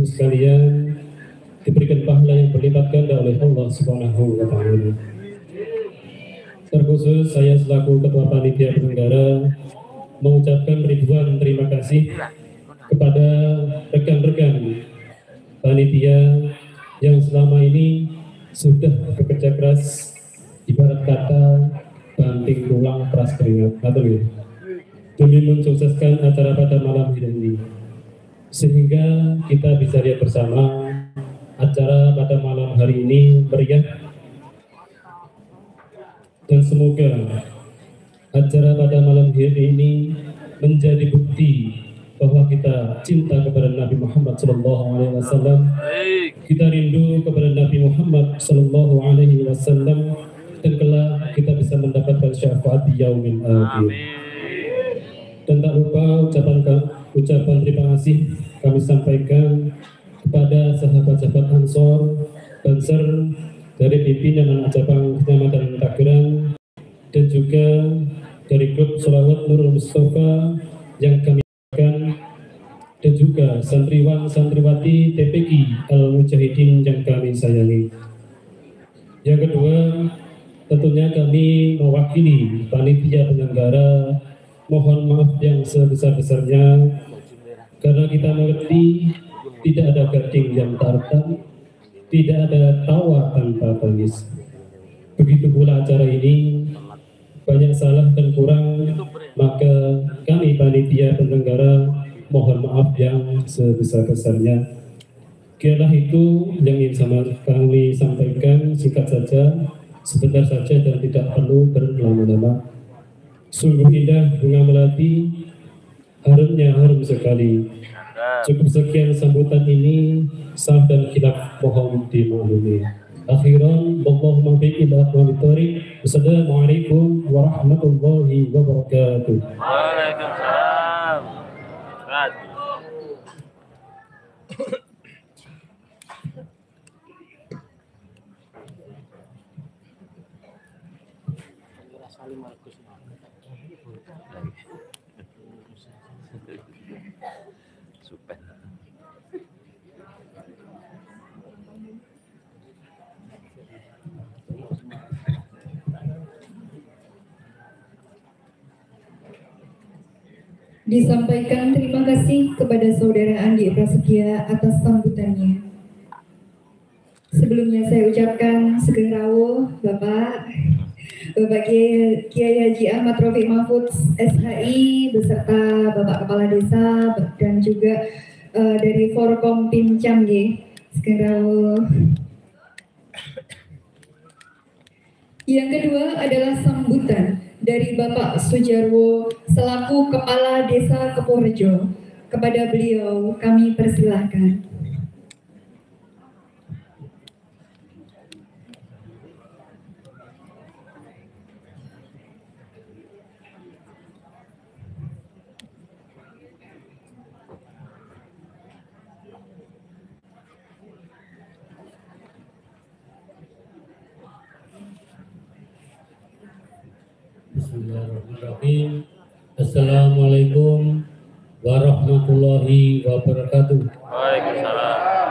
sekalian diberikan pahala yang berlipat ganda oleh Allah Subhanahu wa Ta'ala. Terkhusus saya selaku Ketua Panitia Penyelenggara mengucapkan ribuan terima kasih kepada rekan-rekan panitia yang selama ini sudah bekerja keras, ibarat kata banting tulang keras keringat, demi mensukseskan acara pada malam ini, sehingga kita bisa lihat bersama acara pada malam hari ini meriah, dan semoga acara pada malam hari ini menjadi bukti bahwa kita cinta kepada Nabi Muhammad SAW, kita rindu kepada Nabi Muhammad SAW, dan kelak kita bisa mendapatkan syafaat di yaumil akhir. Dan tak lupa ucapan terima kasih kami sampaikan kepada sahabat-sahabat Ansor, Banser dari pimpinan anak cabang Kecamatan Tageran, dan juga dari grup Sholawat Nurul Mustafa yang kami dan juga santriwan santriwati TPQ Al-Mujahidin yang kami sayangi. Yang kedua, tentunya kami mewakili panitia penyelenggara mohon maaf yang sebesar-besarnya karena kita mengerti tidak ada gading yang tartan, tidak ada tawa tanpa tangis. Begitu pula acara ini banyak salah dan kurang, maka kami panitia penyelenggara mohon maaf yang sebesar-besarnya. Kialah itu yang ingin kami sampaikan, singkat saja, sebentar saja dan tidak perlu berlama-lama. Sungguh indah bunga melati, harumnya harum sekali. Cukup sekian sambutan ini, sah dan khilaf mohon dimaklumi. Akhiran, Allahumma bi'il aqwali thariq. Wassalamualaikum warahmatullahi wabarakatuh. Waalaikumsalam. Super. Disampaikan terima kasih kepada Saudara Andi Prasetya atas sambutannya. Sebelumnya saya ucapkan Sugeng Rawuh Bapak Kiai Haji Ahmad Rafiq Mahfud SHI beserta Bapak Kepala Desa dan juga dari Forkom Pincam Sugeng Rawuh. Yang kedua adalah sambutan dari Bapak Sujarwo selaku Kepala Desa Keporejo. Kepada beliau kami persilahkan. Bismillahirrahmanirrahim. Assalamualaikum warahmatullahi wabarakatuh. Waalaikumsalam.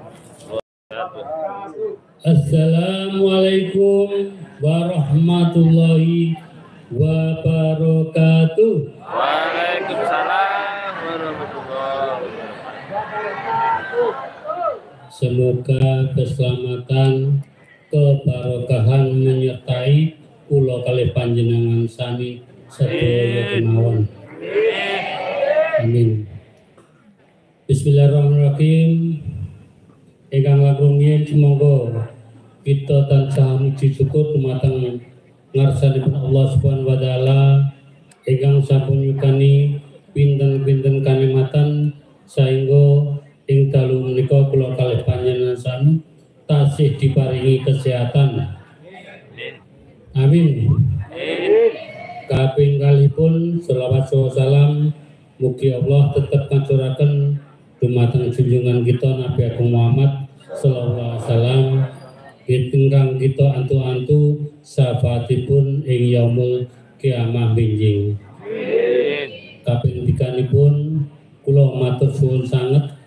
Assalamualaikum warahmatullahi wabarakatuh. Waalaikumsalam warahmatullahi wabarakatuh. Semoga keselamatan, keberkahan menyertai kula kalih panjenengan sami sedaya kemawon. Amin. Bismillahirrahmanirrahim. Ingkang langkung yen sumangga kita tansah muji syukur dumateng ngarsanipun Allah Subhanahu wa taala ingkang sampun nyukani pinten-pinten kanikmatan saengga ing dalu menika kula kalih panjenengan sami tasih diparingi kesehatan. Amin. Kaping kalipun selawat salam mugi Allah tetap ngajuraken dumateng junjungan kita Nabi Agung Muhammad sallallahu alaihi wasallam ingkang kita antu-antu syafaatipun ing yaumul kiamah benjing. Kaping tiganipun kula matur suwun sanget